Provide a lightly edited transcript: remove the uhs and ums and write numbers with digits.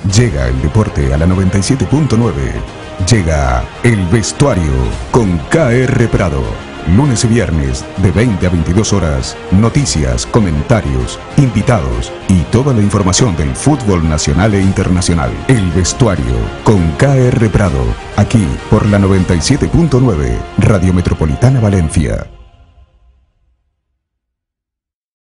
Llega el deporte a la 97.9. Llega el vestuario con KR Prado. Lunes y viernes de 20 a 22 horas. Noticias, comentarios, invitados y toda la información del fútbol nacional e internacional. El vestuario con KR Prado. Aquí por la 97.9 Radio Metropolitana Valencia.